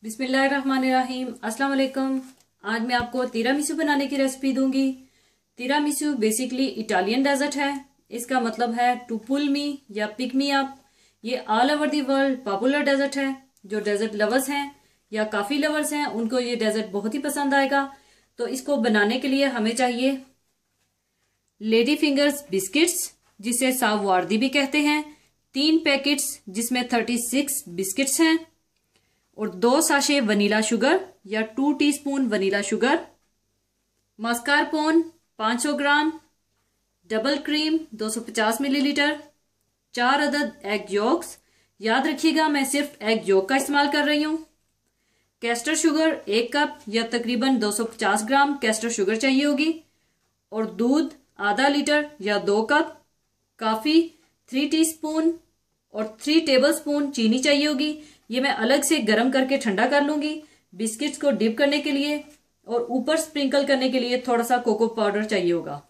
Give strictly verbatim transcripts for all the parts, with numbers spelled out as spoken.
बिस्मिल्लाहिर्रहमानिर्रहीम। अस्सलाम वालेकुम। आज मैं आपको तिरामिसू बनाने की रेसिपी दूंगी। तिरामिसू बेसिकली इटालियन डेजर्ट है। इसका मतलब है टू पुल मी या पिक मी अप। ये all over the world popular dessert है। जो डेजर्ट लवर्स हैं या काफ़ी लवर्स हैं उनको ये डेजर्ट बहुत ही पसंद आएगा। तो इसको बनाने के लिए हमें चाहिए लेडी फिंगर्स बिस्किट्स, जिसे साववार्दी भी कहते हैं, तीन पैकेट्स जिसमें थर्टी सिक्स बिस्किट्स हैं, और दो साशे वनीला शुगर या two teaspoon vanilla sugar, mascarpone पाँच सौ ग्राम, डबल क्रीम दो सौ पचास मिलीलीटर, चार अदद एग योक्स। याद रखिएगा मैं सिर्फ एग योक का इस्तेमाल कर रही हूँ। कैस्टर शुगर एक कप या तकरीबन दो सौ पचास ग्राम कैस्टर शुगर चाहिए होगी, और दूध आधा लीटर या दो कप, काफ़ी थ्री टीस्पून और थ्री टेबलस्पून चीनी चाहिए होगी। ये मैं अलग से गर्म करके ठंडा कर लूंगी। बिस्किट्स को डिप करने के लिए और ऊपर स्प्रिंकल करने के लिए थोड़ा सा कोको पाउडर चाहिए होगा।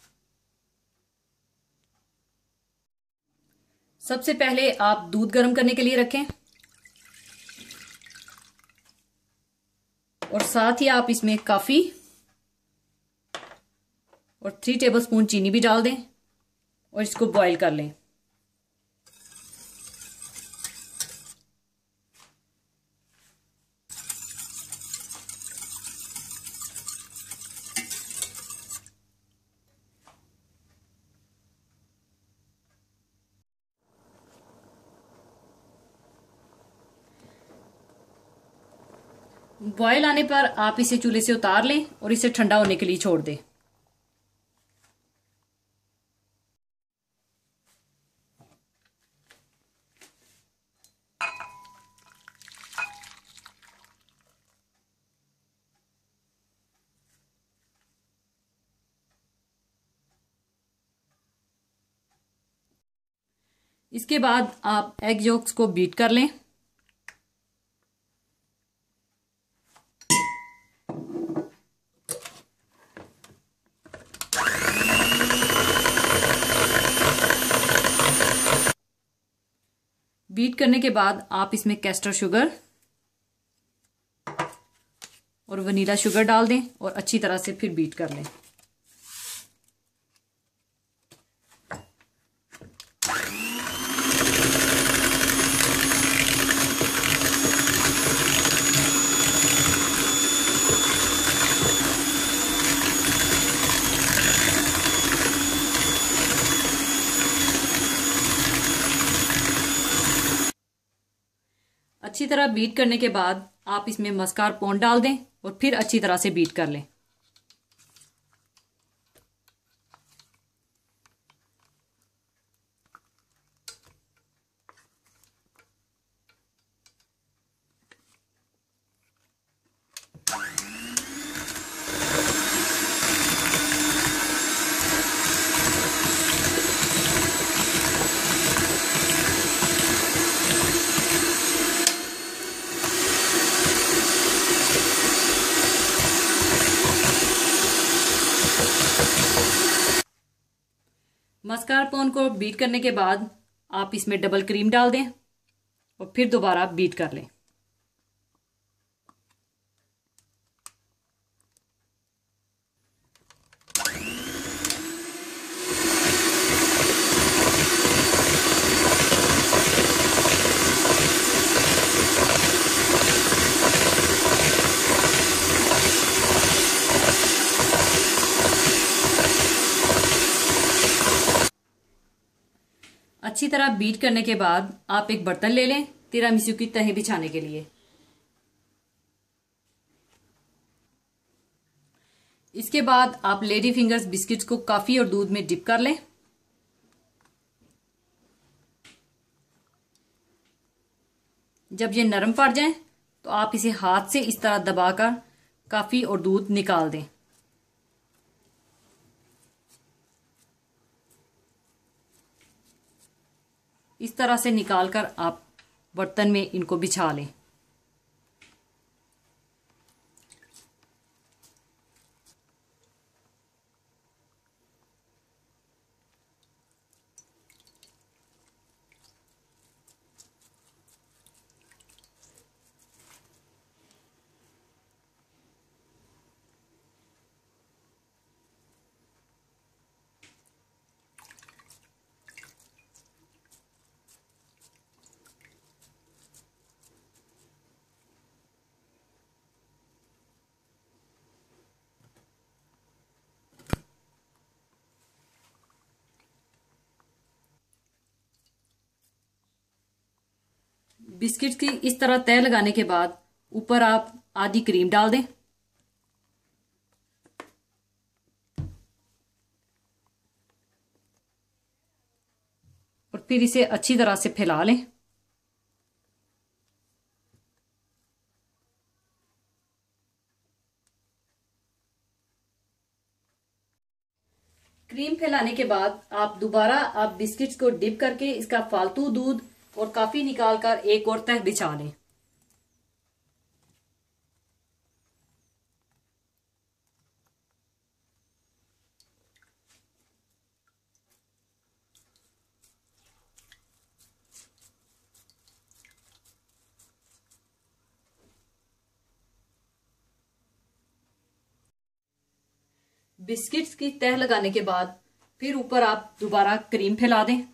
सबसे पहले आप दूध गर्म करने के लिए रखें और साथ ही आप इसमें काफी और थ्री टेबलस्पून चीनी भी डाल दें और इसको बॉईल कर लें। बॉयल आने पर आप इसे चूल्हे से उतार लें और इसे ठंडा होने के लिए छोड़ दें। इसके बाद आप एग योक्स को बीट कर लें। बीट करने के बाद आप इसमें कैस्टर शुगर और वनीला शुगर डाल दें और अच्छी तरह से फिर बीट कर लें। अच्छी तरह बीट करने के बाद आप इसमें मस्कारपोन डाल दें और फिर अच्छी तरह से बीट कर लें। मस्कारपोन को बीट करने के बाद आप इसमें डबल क्रीम डाल दें और फिर दोबारा बीट कर लें। अच्छी तरह बीट करने के बाद आप एक बर्तन ले लें तिरामिसू की तह बिछाने के लिए। इसके बाद आप लेडी फिंगर्स बिस्किट्स को कॉफी और दूध में डिप कर लें। जब ये नरम पड़ जाए तो आप इसे हाथ से इस तरह दबाकर कॉफी और दूध निकाल दें। इस तरह से निकालकर आप बर्तन में इनको बिछा लें। बिस्किट की इस तरह तह लगाने के बाद ऊपर आप आधी क्रीम डाल दें और फिर इसे अच्छी तरह से फैला लें। क्रीम फैलाने के बाद आप दोबारा आप बिस्किट्स को डिप करके इसका फालतू दूध और काफी निकालकर एक और तह बिछा लें। बिस्किट्स की तह लगाने के बाद फिर ऊपर आप दोबारा क्रीम फैला दें।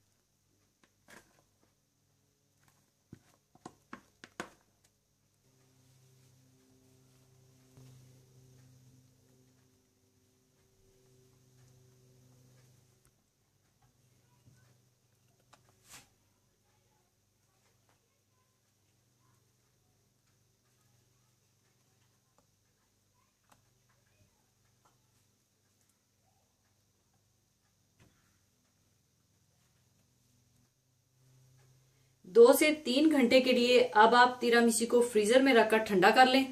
दो से तीन घंटे के लिए अब आप तिरामिसू को फ्रीजर में रखकर ठंडा कर लें।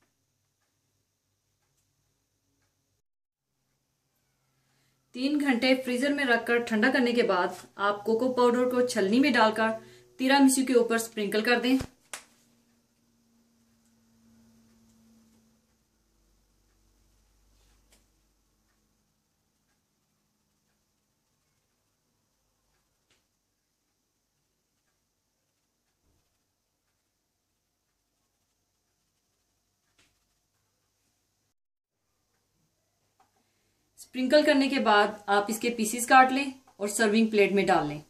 तीन घंटे फ्रीजर में रखकर ठंडा करने के बाद आप कोको पाउडर को छलनी में डालकर तिरामिसू के ऊपर स्प्रिंकल कर दें। स्प्रिंकल करने के बाद आप इसके पीसेस काट लें और सर्विंग प्लेट में डाल लें।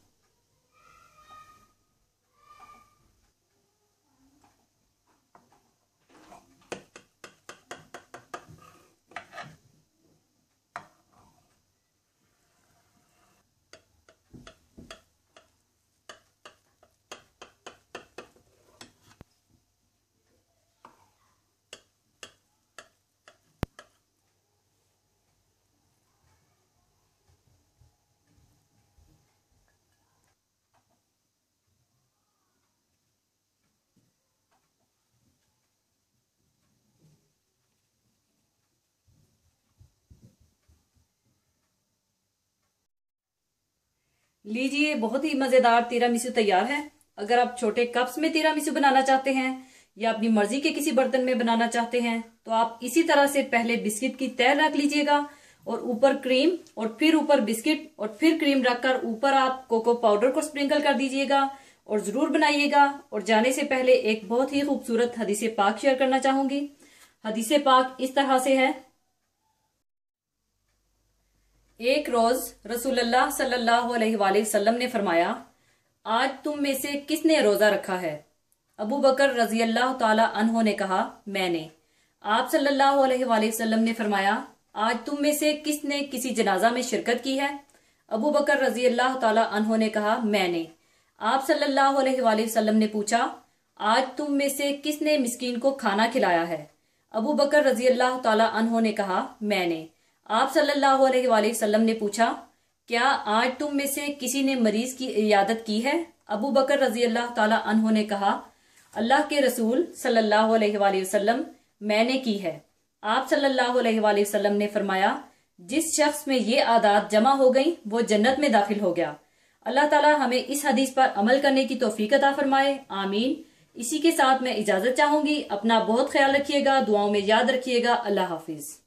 लीजिए, बहुत ही मजेदार तिरामिसू तैयार है। अगर आप छोटे कप्स में तिरामिसू बनाना चाहते हैं या अपनी मर्जी के किसी बर्तन में बनाना चाहते हैं तो आप इसी तरह से पहले बिस्किट की तह रख लीजिएगा और ऊपर क्रीम और फिर ऊपर बिस्किट और फिर क्रीम रखकर ऊपर आप कोको पाउडर को स्प्रिंकल कर दीजिएगा और जरूर बनाइएगा। और जाने से पहले एक बहुत ही खूबसूरत हदीसे पाक शेयर करना चाहूंगी। हदीसे पाक इस तरह से है। एक रोज रसूलुल्लाह सल्लल्लाहु अलैहि वसल्लम ने फरमाया, आज तुम में से किसने रोजा रखा है? अबू बकर रजी अल्लाह ताला अन्हो ने कहा, मैंने। आप सल्लल्लाहु अलैहि वसल्लम ने फरमाया, आज तुम में से किसने किसी जनाजा में शिरकत की है? अबू बकर रजी अल्लाह ताला अन्हो ने कहा, मैंने। आप सल्लल्लाहु अलैहि वसल्लम ने पूछा, आज तुम में से किसने मिस्कीन को खाना खिलाया है? अबू बकर रजी अल्लाह ताला अन्हो ने कहा, मैंने। आप सल्लल्लाहु अलैहि वसल्लम ने पूछा, क्या आज तुम में से किसी ने मरीज की इयादत की है? अबू बकर रजी अल्लाह ताला अन्हो ने कहा, अल्लाह के रसूल सल्लल्लाहु अलैहि वसल्लम, मैंने की है। आप सल्लल्लाहु अलैहि वसल्लम ने फरमाया, जिस शख्स में ये आदात जमा हो गई वो जन्नत में दाखिल हो गया। अल्लाह ताला हमें इस हदीस पर अमल करने की तौफीक अता फरमाए, आमीन। इसी के साथ मैं इजाजत चाहूंगी। अपना बहुत ख्याल रखिएगा, दुआओं में याद रखिएगा। अल्लाह हाफिज।